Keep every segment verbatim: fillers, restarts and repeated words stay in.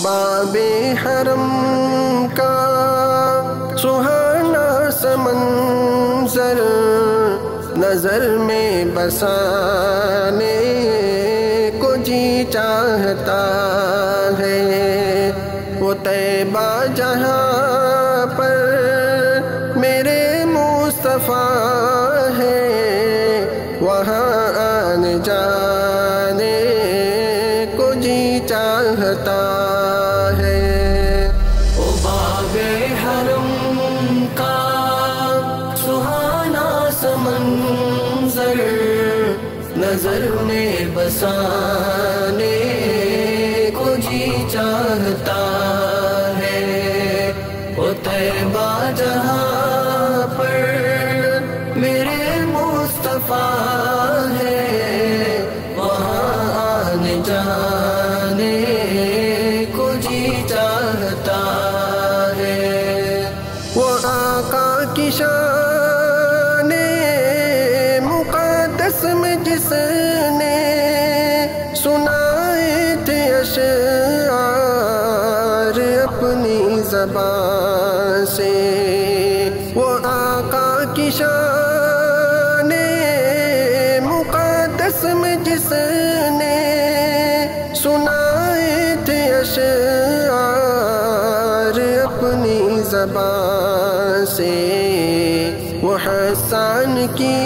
باب حرم کا سہانا سا منظر نظر میں بسانے کو جی چاہتا ہے، وہ طیبہ جہاں پر میرے مصطفیٰ ہے، وہاں آنے جانے کو جی چاہتا ہے۔ او باب حرم کا سہانا سا منظر نظر میں بسانے کو جی چاہتا ہے، وہ طیبہ جہاں پر میرے مصطفیٰ ہے، وہاں آنے جانے کو جی چاہتا ہے۔ وہ آقا کی شان مقدس میں جس نے سنائے تھے اشعار اپنی زبان سے، وہ آقا کی شان مقدس میں جس نے سنائے تھے اشعار اپنی زبان سے، وہ حسان کی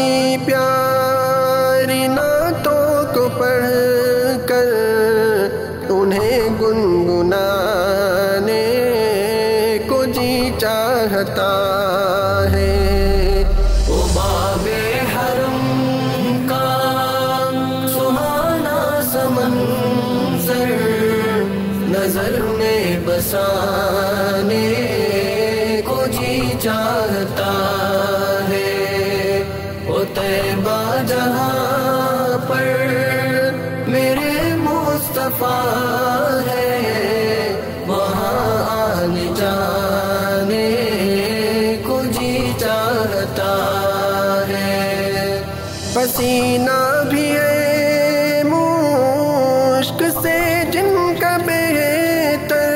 پیاری نعتوں کو پڑھ کر انہیں گنگنانے کو جی چاہتا ہے۔ او باب حرم کا سہانا سا منظر نظر میں بسانے کو جی چاہتا ہے، وہ طیبہ جہاں پر میرے مصطفیٰ ہے، وہاں آنے جانے کو جی چاہتا ہے۔ پسینہ بھی ہے مشک سے جن کا بہتر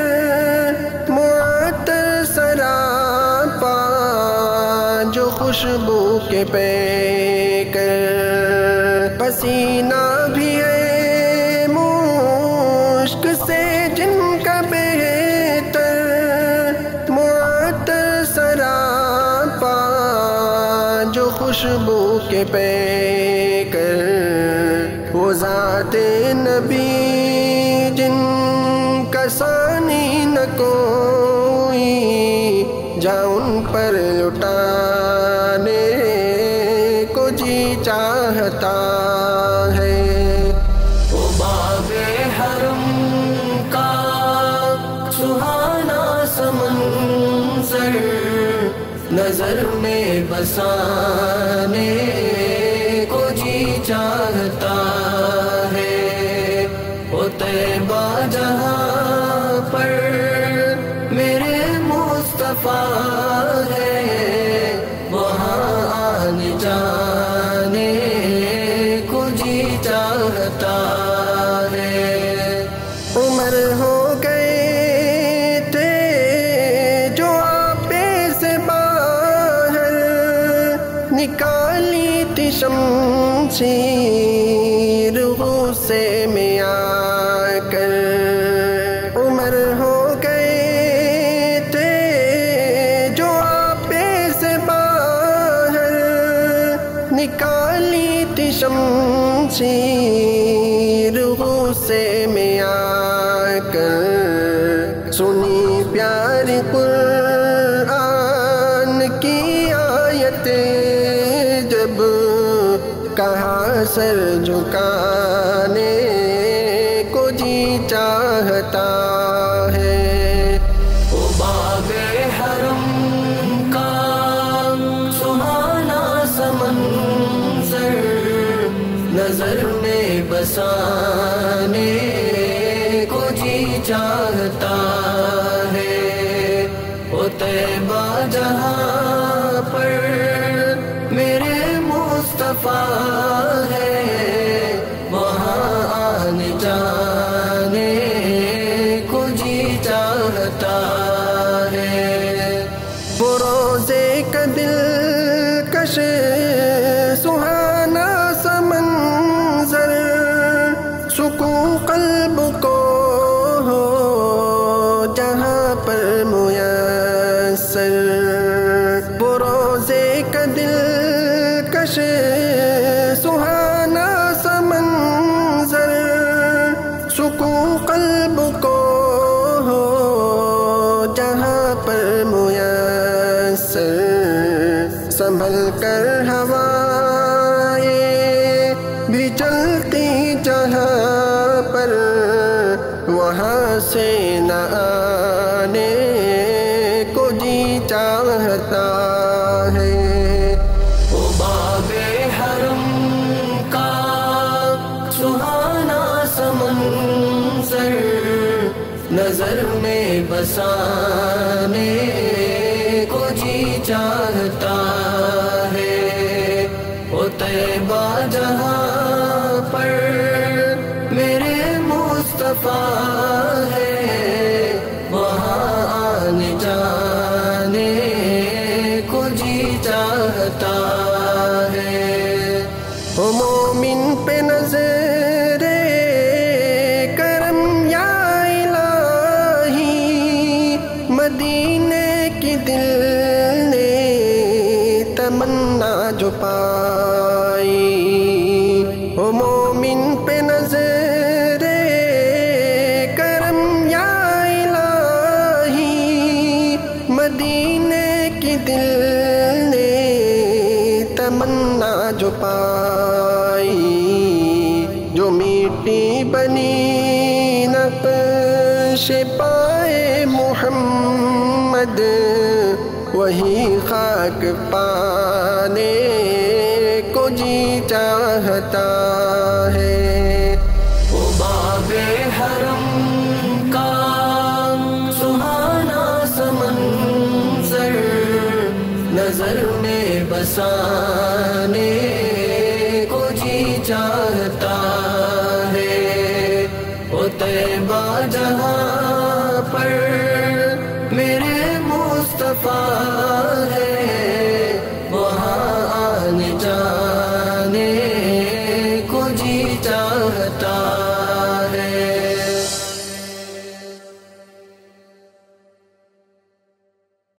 معطر سراپا جو خوشبو کے پیکر، پسینہ بھی ہے مشک سے جن کا بہتر معطر سراپا جو خوشبو کے پیکر، وہ ذات نبی جن کا ثانی نہ کوئی جا ان پر لٹانے کو جی چاہتا ہے۔ او باب حرم کا سہانا سا منظر نظر میں بسانے کو جی چاہتا ہے، وہ طیبہ جہاں پر میرے مصطفیٰ ہے، وہاں آنے جانے کو جی چاہتا ہے۔ عمر ہو گئے تھے جو آپے سے باہر نکالی تھی شمشیر غصے میں آ کر، عمر ہو گئے تھے جو آپے سے باہر نکالی تھی شمشیر غصے میں آ کر، سنی پیاری قرآن کی آیتیں جب کہا سر جھکانے کو جی چاہتا ہے۔ او باب حرم کا سہانا سا منظر نظر میں بسانے کو جی چاہتا ہے، وہ طیبہ جہاں پر میرے مصطفیٰ ہے، وہاں آنے جانے کو کا دلکش سہانا سا منظر سکون قلب کو ہو جہاں پر میسر وہ روزے کا دلکش سہانا سا منظر سکون قلب کو ہو جہاں پر میسر سنبھل کر ہوائیں بھی چلتی جہاں پر وہاں سے نہ آنے کو جی چاہتا ہے وہ باب حرم کا سہانا سا منظر نظر میں بسانے کو جی چاہتا ہے وہ طیبہ جہاں پر میرے مصطفیٰ ہے وہاں آنے جانے کو جی چاہتا ہے وہ مومن پہ نظر کرم یا الہی مدینے کی دل نے تمنا جو پائی وہ مومن پہ نظر کرم یا الہی مدینے کی دل نے تمنا جو پائی جو میٹی بنی نقش پائے محمد وہی خاک پانے کو جی چاہتا ہے وہ باب حرم کا سہانا سا منظر نظر میں بسانے کو جی چاہتا ہے وہ طیبہ جہاں پر میرے مصطفیٰ ہے وہاں آنے جانے کو جی چاہتا